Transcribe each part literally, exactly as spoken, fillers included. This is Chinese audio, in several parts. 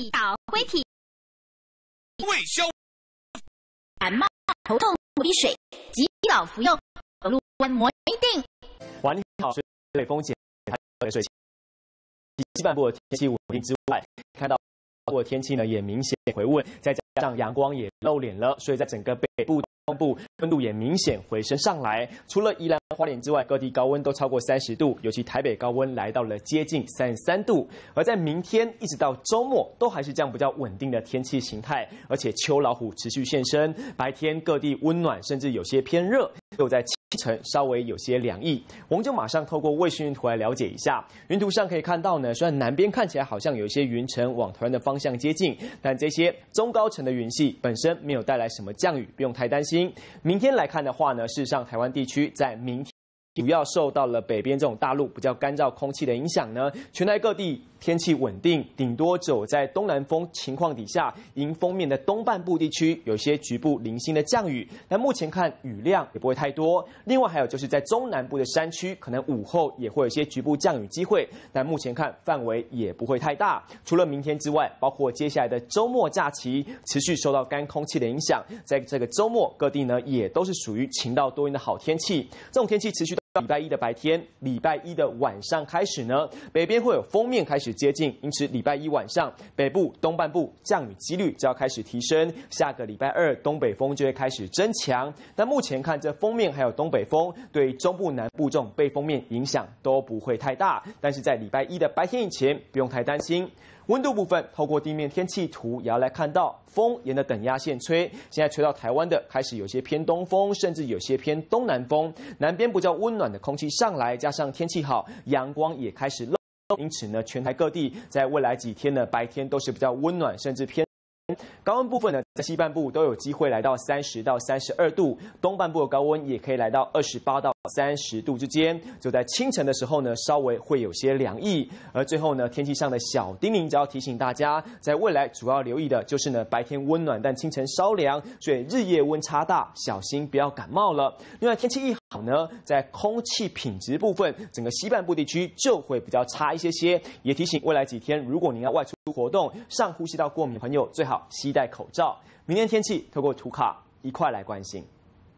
导灰体， 胃消感冒、头痛、鼻水，及早服用鹿温摩一定。 晚你好，是北风减还水。西半部的天气稳定之外，看到部的天气呢也明显回温，再加上阳光也露脸了，所以在整个北部、东部温度也明显回升上来。除了宜兰、花莲之外，各地高温都超过三十度，尤其台北高温来到了接近三十三度。而在明天一直到周末，都还是这样比较稳定的天气形态，而且秋老虎持续现身，白天各地温暖，甚至有些偏热，又在清晨稍微有些凉意。我们就马上透过卫星云图来了解一下。云图上可以看到呢，虽然南边看起来好像有一些云层往台湾的方向接近，但这些中高层的云系本身没有带来什么降雨，不用太担心。明天来看的话呢，事实上台湾地区在明天主要受到了北边这种大陆比较干燥空气的影响呢，全台各地天气稳定，顶多只有在东南风情况底下，迎风面的东半部地区有些局部零星的降雨，但目前看雨量也不会太多。另外还有就是在中南部的山区，可能午后也会有一些局部降雨机会，但目前看范围也不会太大。除了明天之外，包括接下来的周末假期，持续受到干空气的影响，在这个周末各地呢也都是属于晴到多云的好天气。这种天气持续到礼拜一的白天，礼拜一的晚上开始呢，北边会有锋面开始接近，因此礼拜一晚上北部、东半部降雨几率就要开始提升。下个礼拜二东北风就会开始增强。但目前看这锋面还有东北风对中部、南部这种背风面影响都不会太大，但是在礼拜一的白天以前不用太担心。温度部分，透过地面天气图也要来看到，风沿着等压线吹，现在吹到台湾的开始有些偏东风，甚至有些偏东南风。南边比较温暖的空气上来，加上天气好，阳光也开始露，因此呢，全台各地在未来几天的白天都是比较温暖，甚至偏。高温部分呢，在西半部都有机会来到三十到三十二度，东半部的高温也可以来到二十八到三十度之间。就在清晨的时候呢，稍微会有些凉意。而最后呢，天气上的小叮咛，只要提醒大家，在未来主要留意的就是呢，白天温暖，但清晨稍凉，所以日夜温差大，小心不要感冒了。另外，天气一好呢，在空气品质部分，整个西半部地区就会比较差一些些。也提醒未来几天，如果您要外出活动，上呼吸道过敏的朋友最好携带口罩。明天天气透过图卡一块来关心。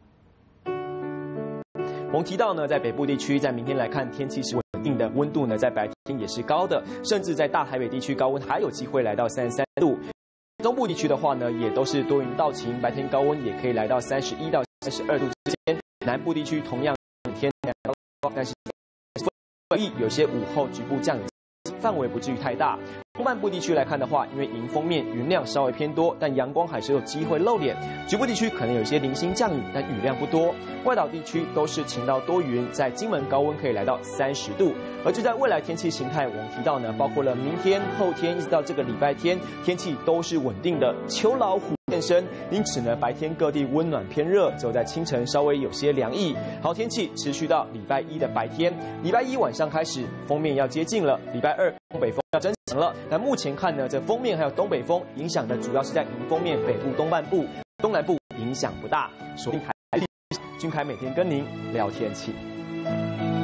我们提到呢，在北部地区，在明天来看，天气是稳定的，温度呢在白天也是高的，甚至在大台北地区高温还有机会来到三十三度。中部地区的话呢，也都是多云到晴，白天高温也可以来到三十一到三十二度之间。南部地区同样天高，但是有些午后局部降雨，范围不至于太大。东半部地区来看的话，因为迎风面云量稍微偏多，但阳光还是有机会露脸。局部地区可能有一些零星降雨，但雨量不多。外岛地区都是晴到多云，在金门高温可以来到三十度。而就在未来天气形态，我们提到呢，包括了明天、后天一直到这个礼拜天，天气都是稳定的。秋老虎现身，因此呢，白天各地温暖偏热，只有在清晨稍微有些凉意。好天气持续到礼拜一的白天，礼拜一晚上开始锋面要接近了，礼拜二东北风要增强了。但目前看呢，这锋面还有东北风影响的主要是在迎风面北部东半部，东南部影响不大。锁定台君凯每天跟您聊天气。